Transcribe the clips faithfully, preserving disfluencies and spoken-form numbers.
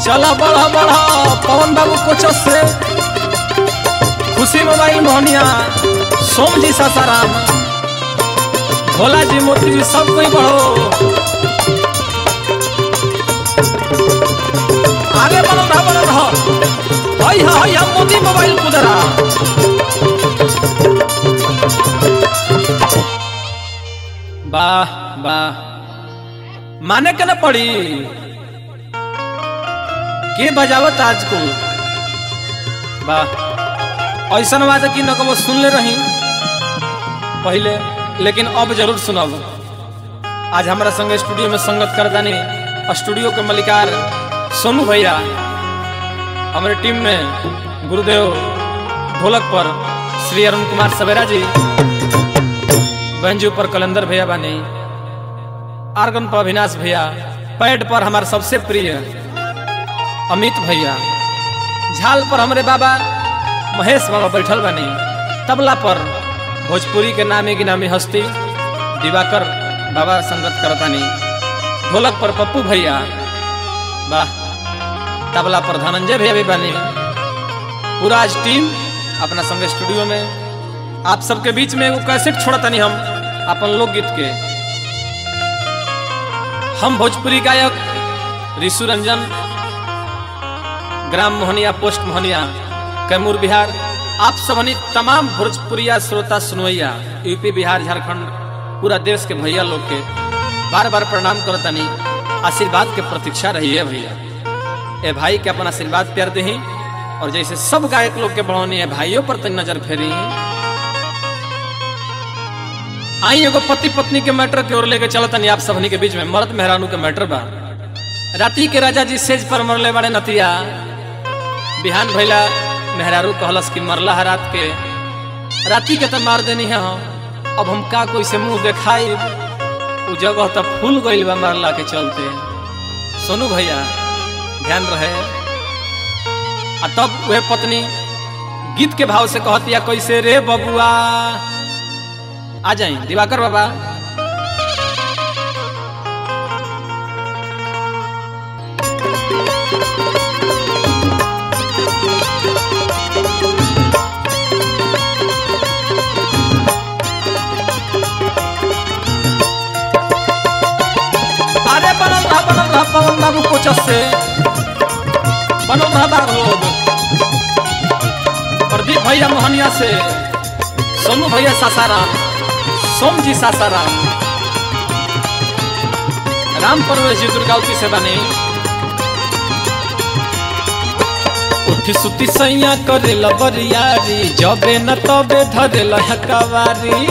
चला बढ़ा बढ़ा पवन बाबू कोच से खुशी मोबाइल मोहनिया सोम जी सासाराम भोला जी मोती जी सब कोई बढ़ो आगे बढ़ो रहा बढ़ो रहा हाई हाई हम मोदी मोबाइल कुदरा वाह वाह माने के न पड़ी के बजावत आज को वाह ऐसा बात कि न कबो सुन ले रही पहले लेकिन अब जरूर सुनाब। आज हमारा संग स्टूडियो में संगत करता नहीं स्टूडियो के मलिकार सोनू भैया हमारे टीम में गुरुदेव ढोलक पर श्री अरुण कुमार सवेरा जी बहनजी पर कलंदर भैया बानी आर्गन पर अविनाश भैया पैड पर हमारे सबसे प्रिय अमित भैया झाल पर हमारे बाबा महेश बाबा बैठल बानी तबला पर भोजपुरी के नामी गिनामी हस्ती दिवाकर बाबा संगत करतानी ढोलक पर पप्पू भैया वाह तबला पर धनंजय भैया भी बानी पूरा आज टीम अपना संग स्टूडियो में आप सबके बीच में वो कैसेट छोड़तानी हम अपन लोकगीत के हम भोजपुरी गायक ऋषु रंजन ग्राम मोहनिया पोस्ट मोहनिया कैमूर बिहार आप सबनी तमाम भोजपुरिया श्रोता सुनवैया यूपी बिहार झारखंड पूरा देश के भैया लोग के बार बार प्रणाम करतनी आशीर्वाद के प्रतीक्षा रही है भैया ए भाई के अपना आशीर्वाद प्यार दही और जैसे सब गायक लोग के बढ़ोनी है भाइयों पर तक नजर फेरी आई एगो पति पत्नी के मैटर की ओर लेके चलतनी आप सबनी के बीच में मर्द मेहरानू के मैटर बा राती के राजा जी सेज पर मरले बड़े नतिया बिहान भैला मेहरारू कहलस कि मरला है रात के राती के तो मार देनी है हम अब हम का कोई से मुंह दिखाई उ जगह तो फूल गइल बा मरला के चलते सोनू भैया ध्यान रहे आ तब वह पत्नी गीत के भाव से कहतिया कैसे रे बबुआ आ जाए दिवाकर बाबा पवन बाबू कोच से बनल रहा बाग लोग प्रदीप भैया मोहनिया से सोनू भैया सासाराम सोम जी सासाराम राम परवेश जी दुर्गावती से बने उठी सुती सैया करे लबरियारी जबे न तबे धरे लहकावारी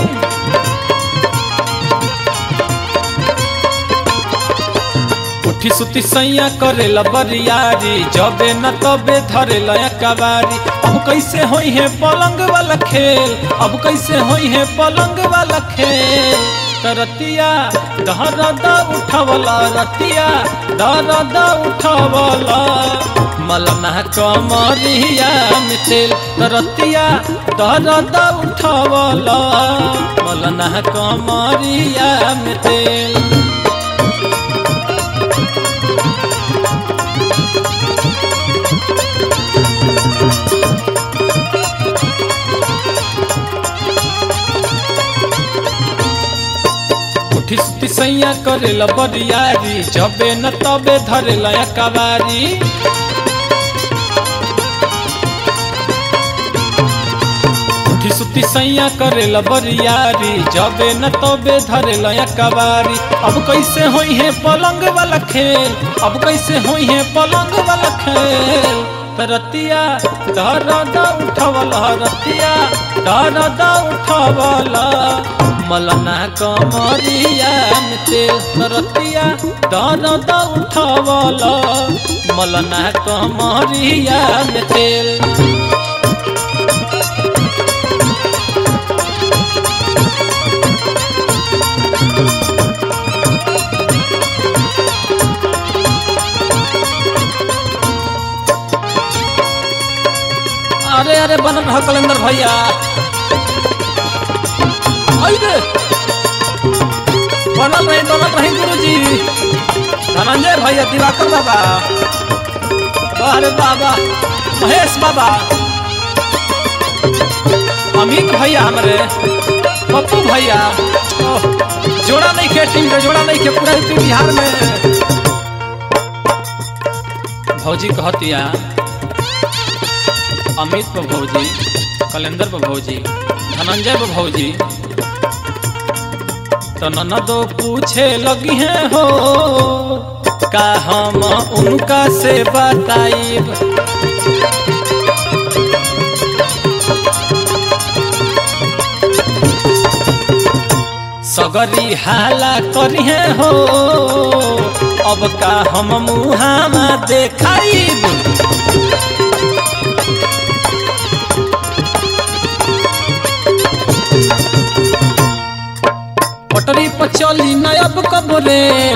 उठी सुती सैया करे लबरियारी जबे न तबे धरे लयकावारी अब कैसे होई है पलंग वाला खेल अब कैसे होई है पलंग वाला खेल रतिया दहरद उठवला रतिया दहरद उठवला मलना कमरिया में तेल रतिया दहरद उठवला मलना कमरिया में तेल उठी सुती सैया करे लबरियारी जबे न तबे धरे लयकावारी उठी सुती सैया करे लबरियारी जबे न तबे धरे लयकावारी अब कैसे होई है पलंग वाला खेल अब कैसे होई है पलंग वाला खेल रतिया दहरद उठवला रतिया दहरद उठवला मलना कमरिया में तेल रतिया दहरद उठवला मलना कमरिया में तेल अरे अरे बनल रहा कलंदर भैया बनल रही बनल रही गुरुजी धनंजय भैया दिवाकर बाबा अरे बाबा महेश बाबा, अमित भैया, हमारे पप्पू भैया, जोड़ा नहीं के टीम के, जोड़ा नहीं के पूरा यूपी बिहार में। भौजी कहतिया अमित पर भौजी, कलेंदर पर भौजी, धनंजय पर भौजी, तो ननदो पूछे लगी हैं हो का हम उनका से बताइब। सगरी हाला करी हैं हो अब का हम मुहामा देखाइब। पटरी पर चली नयब कबरेल,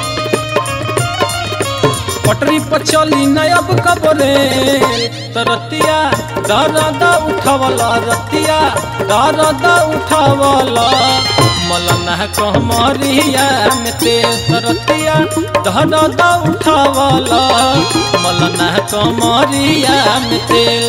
पटरी पर चली नयब कबरेल, तो रतिया दर्द उठावला, रतिया दर्द उठावला, मलना कमरिया में तेल, तो रतिया दर्द उठावला, मलना कमरिया में तेल।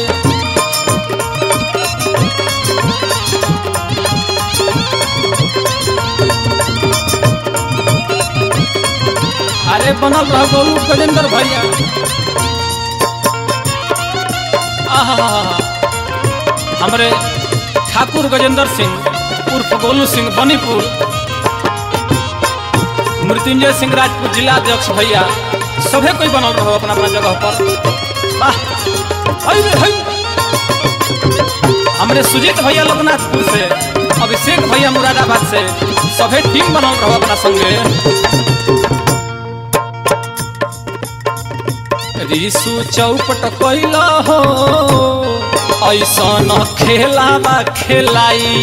अरे बनल रह गोलू गजेंद्र भैया, हमारे ठाकुर गजेंद्र सिंह उर्फ गोलू सिंह बनीपुर, मृत्युंजय सिंह राजपूत जिला अध्यक्ष भैया, सभे कोई बनल रहो अपना अपना जगह पर। हमारे सुजीत भैया लोकनाथपुर से, अभिषेक भैया मुरादाबाद से, सभे टीम बनल रहो अपना संगे। रिसु चौपट कैला हो ऐसा न खेलावा खेलाई,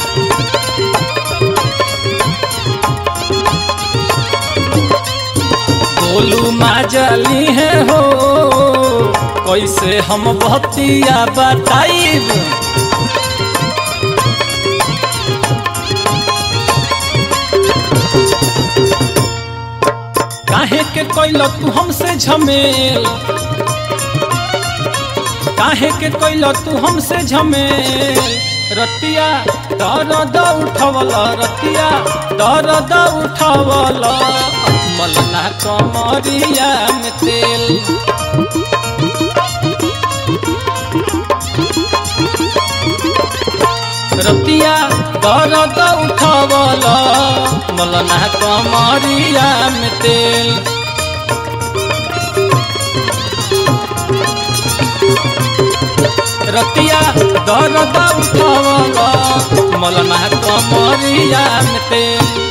गोलू माजली है हो कैसे हम बतिया बताइब। काहे के कैल तू हमसे झमेल, काहे के कैल तू हमसे झमेल, रतिया दर्द उठावला, रतिया दर्द उठावला, मलना कमरिया में तेल। रतिया दर्द उठावला, मलना कमरिया में तेल। रतिया दर्द उठावला, मलना कमरिया में तेल।